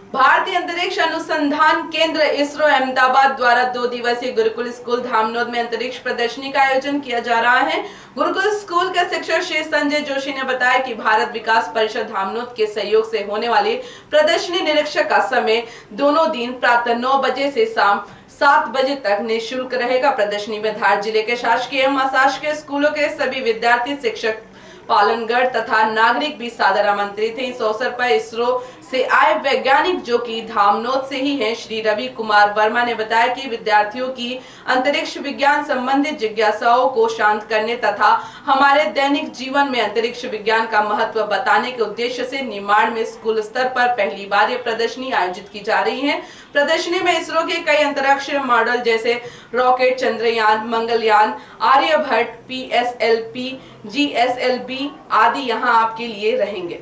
भारतीय अंतरिक्ष अनुसंधान केंद्र इसरो अहमदाबाद द्वारा 2 दिवसीय गुरुकुल स्कूल धामनोद में अंतरिक्ष प्रदर्शनी का आयोजन किया जा रहा है। गुरुकुल स्कूल के शिक्षक श्री संजय जोशी ने बताया कि भारत विकास परिषद धामनोद के सहयोग से होने वाली प्रदर्शनी निरीक्षण का समय दोनों दिन प्रातः 9 बजे से शाम 7 बजे तक निःशुल्क रहेगा। प्रदर्शनी में धार जिले के शासकीय एवं अशासकीय स्कूलों के सभी विद्यार्थी, शिक्षक, पालनगढ़ तथा नागरिक भी सादर आमंत्रित थे। इस अवसर पर इसरो से आए वैज्ञानिक जो कि धामनोद से ही हैं, श्री रवि कुमार वर्मा ने बताया कि विद्यार्थियों की अंतरिक्ष विज्ञान संबंधित जिज्ञासाओं को शांत करने तथा हमारे दैनिक जीवन में अंतरिक्ष विज्ञान का महत्व बताने के उद्देश्य से निमाड़ में स्कूल स्तर पर पहली बार ये प्रदर्शनी आयोजित की जा रही है। प्रदर्शनी में इसरो के कई अंतरिक्ष मॉडल जैसे rocket, Chandrayaan, Mangalyaan, Aryabhata, PSLV, GSLV आदि यहाँ आपके लिए रहेंगे।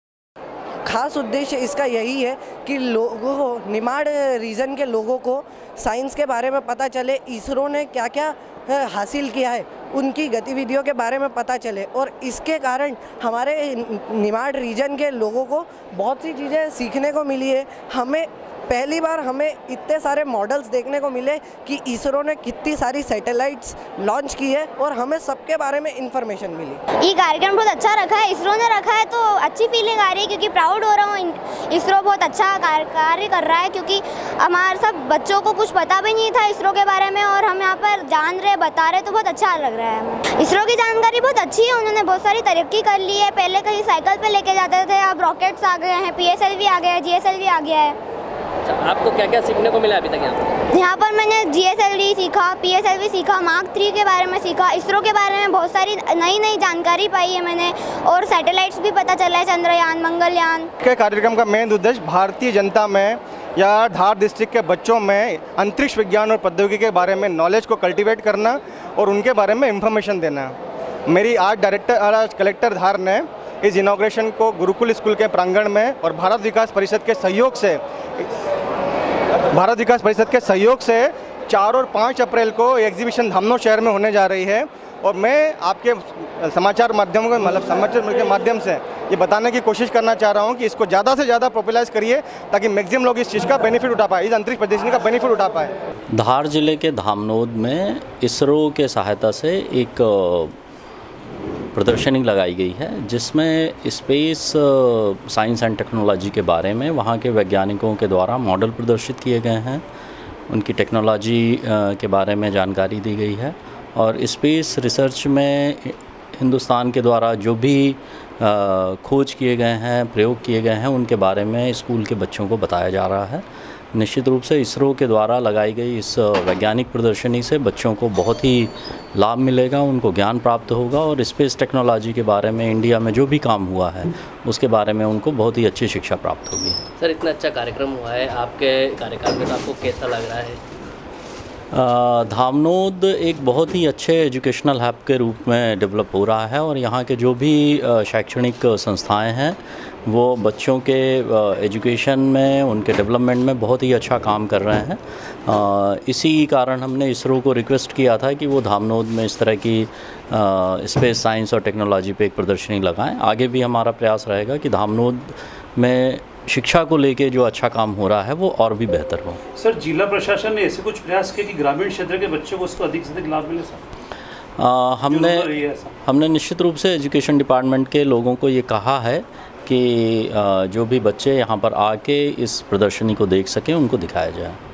खास उद्देश्य इसका यही है कि लोगों को, निमाड़ रीजन के लोगों को साइंस के बारे में पता चले, इसरो ने क्या क्या हासिल किया है, उनकी गतिविधियों के बारे में पता चले और इसके कारण हमारे निमाड़ रीजन के लोगों को बहुत सी चीज़ें सीखने को मिली है। हमें पहली बार इतने सारे मॉडल्स देखने को मिले कि इसरो ने कितनी सारी सैटेलाइट्स लॉन्च की है और हमें सबके बारे में इंफॉर्मेशन मिली। ये कार्यक्रम बहुत अच्छा रखा है, इसरो ने रखा है, तो अच्छी फीलिंग आ रही है क्योंकि प्राउड हो रहा हूँ। इसरो बहुत अच्छा कार्य कर रहा है क्योंकि हमारे सब बच्चों को कुछ पता भी नहीं था इसरो के बारे में और हम यहाँ पर जान रहे, बता रहे, तो बहुत अच्छा लग रहा है हमें। इसरो की जानकारी बहुत अच्छी है, उन्होंने बहुत सारी तरक्की कर ली है। पहले कहीं साइकिल पर लेके जाते थे, अब रॉकेट्स आ गए हैं, PSLV आ गया है, GSLV आ गया है। अच्छा, आपको क्या क्या सीखने को मिला अभी तक यहाँ पर? मैंने GSLV सीखा, PSLV सीखा, मार्क 3 के बारे में सीखा, इसरो के बारे में बहुत सारी नई जानकारी पाई है मैंने और सैटेलाइट्स भी पता चला है, चंद्रयान, मंगलयान। के कार्यक्रम का मेन उद्देश्य भारतीय जनता में या धार डिस्ट्रिक्ट के बच्चों में अंतरिक्ष विज्ञान और प्रौद्योगिकी के बारे में नॉलेज को कल्टिवेट करना और उनके बारे में इंफॉर्मेशन देना। मेरी आज कलेक्टर धार ने इस इनॉग्रेशन को गुरुकुल स्कूल के प्रांगण में और भारत विकास परिषद के सहयोग से 4 और 5 अप्रैल को एग्जीबिशन धामनोद शहर में होने जा रही है और मैं आपके समाचार के माध्यम से ये बताने की कोशिश करना चाह रहा हूँ कि इसको ज़्यादा से ज़्यादा पॉपुलराइज करिए ताकि मैक्सिमम लोग इस चीज़ का बेनिफिट उठा पाए, इस अंतरिक्ष प्रदर्शनी का बेनिफिट उठा पाए। धार जिले के धामनोद में इसरो के सहायता से एक प्रदर्शनी लगाई गई है जिसमें स्पेस साइंस एंड टेक्नोलॉजी के बारे में वहाँ के वैज्ञानिकों के द्वारा मॉडल प्रदर्शित किए गए हैं, उनकी टेक्नोलॉजी के बारे में जानकारी दी गई है और स्पेस रिसर्च में हिंदुस्तान के द्वारा जो भी खोज किए गए हैं, प्रयोग किए गए हैं, उनके बारे में स्कूल के बच्चों को बताया जा रहा है। निश्चित रूप से इसरो के द्वारा लगाई गई इस वैज्ञानिक प्रदर्शनी से बच्चों को बहुत ही लाभ मिलेगा, उनको ज्ञान प्राप्त होगा और स्पेस टेक्नोलॉजी के बारे में इंडिया में जो भी काम हुआ है उसके बारे में उनको बहुत ही अच्छी शिक्षा प्राप्त होगी। सर, इतना अच्छा कार्यक्रम हुआ है, आपके कार्यकाल में आपको कैसा लग रहा है? धामनोद एक बहुत ही अच्छे एजुकेशनल हब के रूप में डेवलप हो रहा है और यहाँ के जो भी शैक्षणिक संस्थाएं हैं वो बच्चों के एजुकेशन में, उनके डेवलपमेंट में बहुत ही अच्छा काम कर रहे हैं। इसी कारण हमने इसरो को रिक्वेस्ट किया था कि वो धामनोद में इस तरह की स्पेस साइंस और टेक्नोलॉजी पे एक प्रदर्शनी लगाएं। आगे भी हमारा प्रयास रहेगा कि धामनोद में शिक्षा को लेके जो अच्छा काम हो रहा है वो और भी बेहतर हो। सर, जिला प्रशासन ने ऐसे कुछ प्रयास किए कि ग्रामीण क्षेत्र के बच्चों को उसको अधिक से अधिक लाभ मिले सर? हमने निश्चित रूप से एजुकेशन डिपार्टमेंट के लोगों को ये कहा है कि जो भी बच्चे यहाँ पर आके इस प्रदर्शनी को देख सकें उनको दिखाया जाए।